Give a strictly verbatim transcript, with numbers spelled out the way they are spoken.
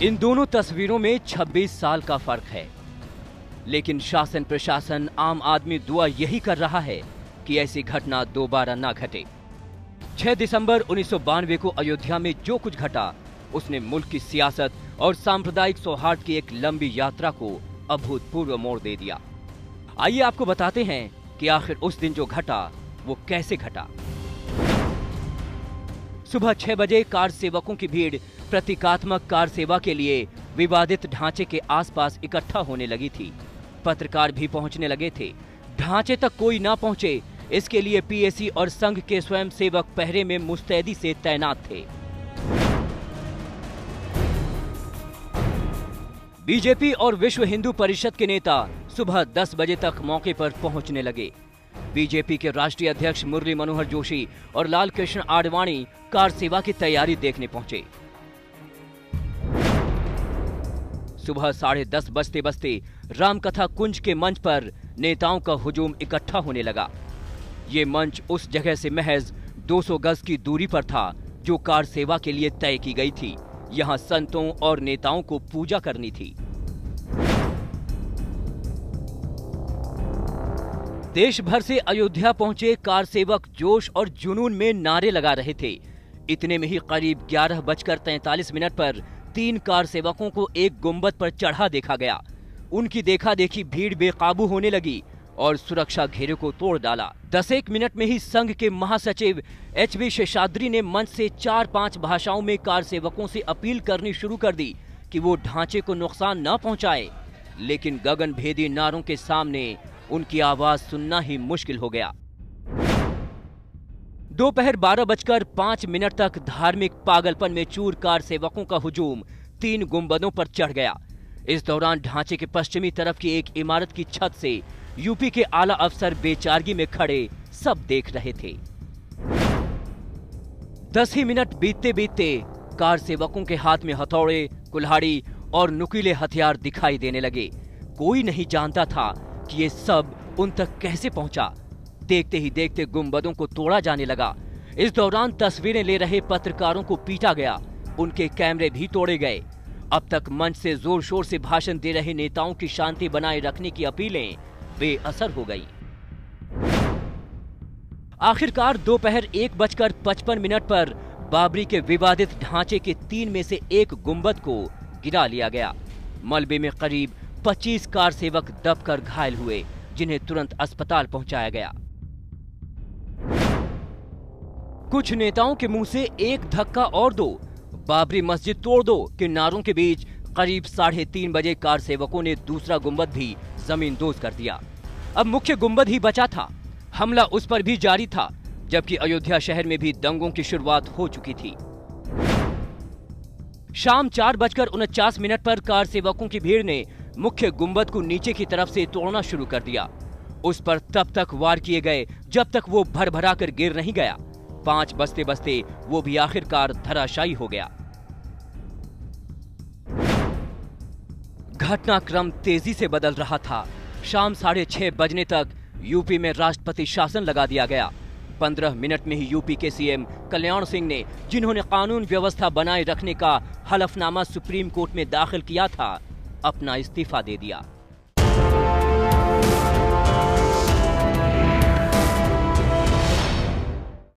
इन दोनों तस्वीरों में छब्बीस साल का फर्क है, लेकिन शासन प्रशासन आम आदमी दुआ यही कर रहा है कि ऐसी घटना दोबारा ना घटे। छह दिसंबर उन्नीस सौ बानवे को अयोध्या में जो कुछ घटा उसने मुल्क की सियासत और सांप्रदायिक सौहार्द की एक लंबी यात्रा को अभूतपूर्व मोड़ दे दिया। आइए आपको बताते हैं कि आखिर उस दिन जो घटा वो कैसे घटा। सुबह छह बजे कार सेवकों की भीड़ प्रतीकात्मक कार सेवा के लिए विवादित ढांचे के आसपास इकट्ठा होने लगी थी। पत्रकार भी पहुंचने लगे थे। ढांचे तक कोई ना पहुंचे, इसके लिए पीएसी और संघ के स्वयंसेवक पहरे में मुस्तैदी से तैनात थे। बीजेपी और विश्व हिंदू परिषद के नेता सुबह दस बजे तक मौके पर पहुंचने लगे। बीजेपी के राष्ट्रीय अध्यक्ष मुरली मनोहर जोशी और लाल कृष्ण आडवाणी कार सेवा की तैयारी देखने पहुंचे। सुबह साढ़े दस बजते बजते रामकथा कुंज के मंच पर नेताओं का हुजूम इकट्ठा होने लगा। ये मंच उस जगह से महज दो सौ गज की दूरी पर था जो कार सेवा के लिए तय की गई थी। यहाँ संतों और नेताओं को पूजा करनी थी। देश भर से अयोध्या पहुंचे कार सेवक जोश और जुनून में नारे लगा रहे थे। इतने में ही करीब ग्यारह बजकर तैंतालीस मिनट पर तीन कार सेवकों को एक गुंबद पर चढ़ा देखा गया। उनकी देखा देखी भीड़ बेकाबू होने लगी और सुरक्षा घेरे को तोड़ डाला। दस एक मिनट में ही संघ के महासचिव एच वी शेषाद्री ने मंच से चार पांच भाषाओं में कार सेवकों से अपील करनी शुरू कर दी कि वो ढांचे को नुकसान न पहुंचाए, लेकिन गगनभेदी नारों के सामने उनकी आवाज सुनना ही मुश्किल हो गया। दोपहर बारह बजकर पांच मिनट तक धार्मिक पागलपन में चूर कार सेवकों का हुजूम तीन गुंबदों पर चढ़ गया। इस दौरान ढांचे के पश्चिमी तरफ की एक इमारत की छत से यूपी के आला अफसर बेचारगी में खड़े सब देख रहे थे। दस ही मिनट बीतते बीतते कार सेवकों के हाथ में हथौड़े, कुल्हाड़ी और नुकीले हथियार दिखाई देने लगे। कोई नहीं जानता था कि ये सब उन तक कैसे पहुंचा। देखते ही देखते गुंबदों को तोड़ा जाने लगा। इस दौरान तस्वीरें ले रहे पत्रकारों को पीटा गया, उनके कैमरे भी तोड़े गए। अब तक मंच से जोर शोर से भाषण दे रहे नेताओं की शांति बनाए रखने की अपीलें बेअसर हो गई। आखिरकार दोपहर एक बजकर पचपन मिनट पर बाबरी के विवादित ढांचे के तीन में से एक गुंबद को गिरा लिया गया। मलबे में करीब पच्चीस कार सेवक दबकर घायल हुए, जिन्हें तुरंत अस्पताल पहुंचाया गया। कुछ नेताओं के मुंह से एक धक्का और दो, बाबरी मस्जिद तोड़ दो के नारों के बीच करीब साढ़े तीन बजे कार सेवकों ने दूसरा गुंबद भी जमींदोज कर दिया। अब मुख्य गुंबद ही बचा था। हमला उस पर भी जारी था, जबकि अयोध्या शहर में भी दंगों की शुरुआत हो चुकी थी। शाम चार बजकर उनचास मिनट पर कार सेवकों की भीड़ ने मुख्य गुंबद को नीचे की तरफ से तोड़ना शुरू कर दिया। उस पर तब तक वार किए गए जब तक वो भर भरा कर गिर नहीं गया। पांच बजते बजते वो भी आखिरकार धराशायी हो गया। घटनाक्रम तेजी से बदल रहा था। शाम साढ़े छह बजने तक यूपी में राष्ट्रपति शासन लगा दिया गया। पंद्रह मिनट में ही यूपी के सीएम कल्याण सिंह ने, जिन्होंने कानून व्यवस्था बनाए रखने का हलफनामा सुप्रीम कोर्ट में दाखिल किया था, अपना इस्तीफा दे दिया।